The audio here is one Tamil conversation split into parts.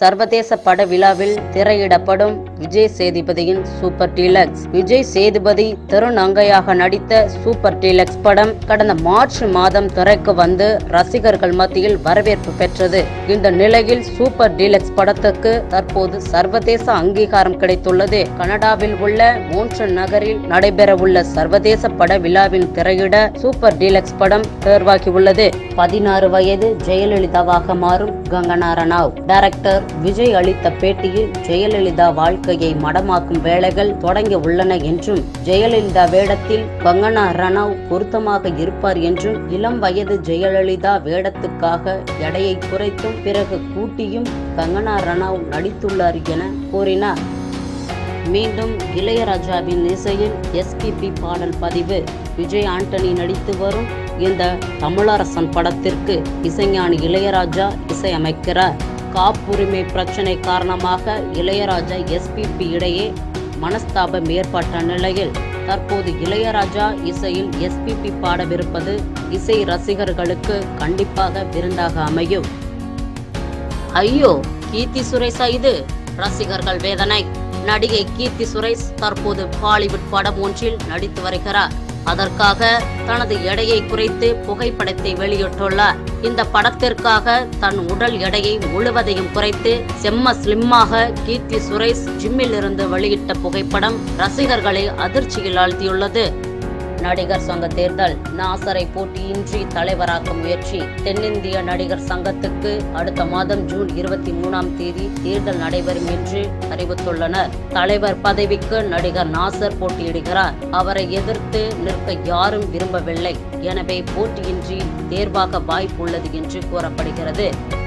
சர்வதேச பட விழாவில் திரையிடப்படும் விஜய் சேதுபதியின் சூப்பர் டீலக்ஸ். விஜய் சேதுபதி திருநங்கையாக நடித்த சூப்பர் டீலக்ஸ் படம் கடந்த மார்ச் மாதம் திரைக்கு வந்து ரசிகர்கள் மத்தியில் வரவேற்பு பெற்றது. இந்த நிலையில் சூப்பர் டீலக்ஸ் படத்துக்கு தற்போது சர்வதேச அங்கீகாரம் கிடைத்துள்ளது. கனடாவில் உள்ள மோன்ட்ரியல் நகரில் நடைபெறவுள்ள சர்வதேச பட விழாவின் திரையிட சூப்பர் டீலக்ஸ் படம் தேர்வாகியுள்ளது. 16 வயது ஜெயலலிதாவாக மாறும் கங்கனா ரனாவ். டைரக்டர் விஜய் அளித்த பேட்டியில் ஜெயலலிதா வாழ்க்கையை மடமாக்கும் வேலைகள் தொடங்கி உள்ளன என்றும், ஜெயலலிதா வேடத்தில் கங்கனா ரனாவ் பொருத்தமாக இருப்பார் என்றும், இளம் வயது ஜெயலலிதா வேடத்துக்காக எடையை குறைத்தும் பிறகு கூட்டியும் கங்கனா ரனாவ் நடித்துள்ளார் என கூறினார். மீண்டும் இளையராஜாவின் இசையில் எஸ்பிபி பாடல் பதிவு. விஜய் ஆண்டனி நடித்து வரும் இந்த தமிழரசன் படத்திற்கு இசைஞானி இளையராஜா இசையமைக்கிறார். காப்புரிமை பிரச்சனை காரணமாக இளையராஜா எஸ்பிபி இடையே மனஸ்தாபம் ஏற்பட்ட நிலையில் தற்போது இளையராஜா இசையில் எஸ்பிபி பாடவிருப்பது இசை ரசிகர்களுக்கு கண்டிப்பாக விருந்தாக அமையும். ஐயோ, கீர்த்தி சுரேஷா இது? ரசிகர்கள் வேதனை. நடிகை கீர்த்தி சுரேஷ் தற்போது பாலிவுட் படம் ஒன்றில் நடித்து வருகிறார். அதற்காக தனது எடையை குறைத்து புகைப்படத்தை வெளியிட்டுள்ளார். இந்த படத்திற்காக தன் உடல் எடையை முழுவதையும் குறைத்து செம்ம ஸ்லிம்மாக கீர்த்தி சுரேஷ் ஜிம்மில் இருந்து வெளியிட்ட புகைப்படம் ரசிகர்களை அதிர்ச்சியில் ஆழ்த்தியுள்ளது. நடிகர் சங்க தேர்தல். நாசரை போட்டியின்றி தலைவராக்க முயற்சி. தென்னிந்திய நடிகர் சங்கத்துக்கு அடுத்த மாதம் ஜூன் 23ஆம் தேதி தேர்தல் நடைபெறும் என்று அறிவித்துள்ளனர். தலைவர் பதவிக்கு நடிகர் நாசர் போட்டியிடுகிறார். அவரை எதிர்த்து நிற்க யாரும் விரும்பவில்லை. எனவே போட்டியின்றி தேர்வாக வாய்ப்புள்ளது என்று கூறப்படுகிறது.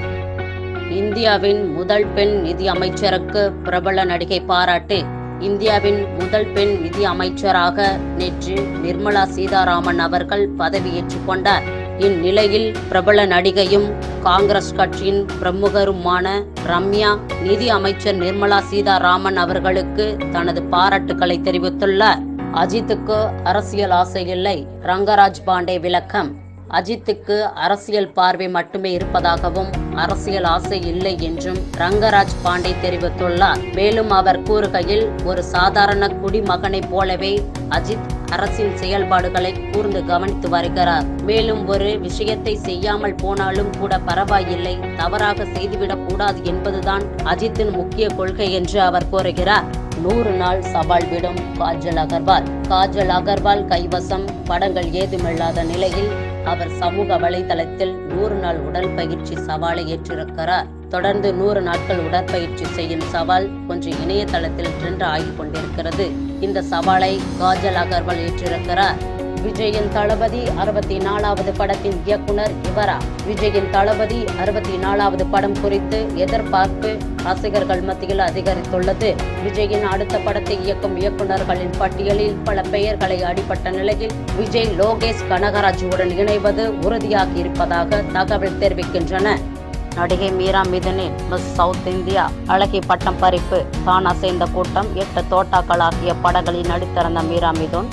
இந்தியாவின் முதல் பெண் நிதி அமைச்சருக்கு பிரபல நடிகை பாராட்டு. இந்தியாவின் முதல் பெண் நிதி அமைச்சராக நேற்று நிர்மலா சீதாராமன் அவர்கள் பதவியேற்றுக் கொண்டார். இந்நிலையில் பிரபல நடிகையும் காங்கிரஸ் கட்சியின் பிரமுகருமான ரம்யா நிதி அமைச்சர் நிர்மலா சீதாராமன் அவர்களுக்கு தனது பாராட்டுக்களை தெரிவித்துள்ளார். அஜித்துக்கு அரசியல் ஆசை இல்லை. ரங்கராஜ் பாண்டே விளக்கம். அஜித்துக்கு அரசியல் பார்வை மட்டுமே இருப்பதாகவும் அரசியல் ஆசை இல்லை என்றும் ரங்கராஜ் பாண்டே தெரிவித்துள்ளார். மேலும் அவர் கூறுகையில், ஒரு சாதாரண குடிமகனைப் போலவே அஜித் அரசின் செயல்பாடுகளை கூர்ந்து கவனித்து வருகிறார். மேலும் ஒரு விஷயத்தை செய்யாமல் போனாலும் கூட பரவாயில்லை, தவறாக செய்துவிடக் கூடாது என்பதுதான் அஜித்தின் முக்கிய கொள்கை என்று அவர் கூறுகிறார். 100 நாள் சவால் விடும் காஜல் அகர்வால். காஜல் அகர்வால் கைவசம் படங்கள் ஏதுமில்லாத நிலையில் அவர் சமூக வலைதளத்தில் 100 நாள் உடற்பயிற்சி சவாலை ஏற்றிருக்கிறார். தொடர்ந்து 100 நாட்கள் உடற்பயிற்சி செய்யும் சவால் கொஞ்சம் இணையதளத்தில் ட்ரெண்ட் ஆகிக் கொண்டிருக்கிறது. இந்த சவாலை காஜல் அகர்வால் ஏற்றிருக்கிறார். விஜயின் தளபதி 64வது படத்தின் இயக்குனர் இவரா? விஜயின் தளபதி 64வது படம் குறித்து எதிர்பார்ப்பு ரசிகர்கள் மத்தியில் அதிகரித்துள்ளது. விஜயின் அடுத்த படத்தை இயக்கும் இயக்குநர்களின் பட்டியலில் பல பெயர்களை அடிபட்ட நிலையில் விஜய் லோகேஷ் கனகராஜுடன் இணைவது உறுதியாகி இருப்பதாக தகவல் தெரிவிக்கின்றன. நடிகை மீரா மிதுனின் மிஸ் சவுத் இந்தியா அழகி பட்டம் பறிப்பு. தான் அசைந்த கூட்டம் 8 தோட்டாக்கள் ஆகிய படங்களில் நடித்திருந்த மீரா மிதுன்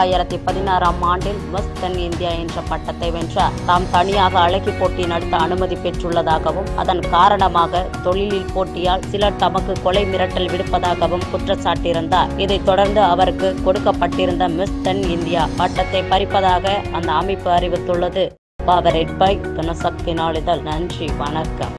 2016ஆம் ஆண்டில் மிஸ் தென் இந்தியா என்ற பட்டத்தை வென்றார். தாம் தனியாக அழகி போட்டி நடத்த அனுமதி பெற்றுள்ளதாகவும், அதன் காரணமாக தொழிலில் போட்டியால் சிலர் தமக்கு கொலை மிரட்டல் விடுப்பதாகவும் குற்றச்சாட்டியிருந்தார். இதைத் தொடர்ந்து அவருக்கு கொடுக்கப்பட்டிருந்த மிஸ் தென் இந்தியா பட்டத்தை பறிப்பதாக அந்த அமைப்பு அறிவித்துள்ளது. பவர்ட் பை தினசக்தி நாளிதழ். நன்றி, வணக்கம்.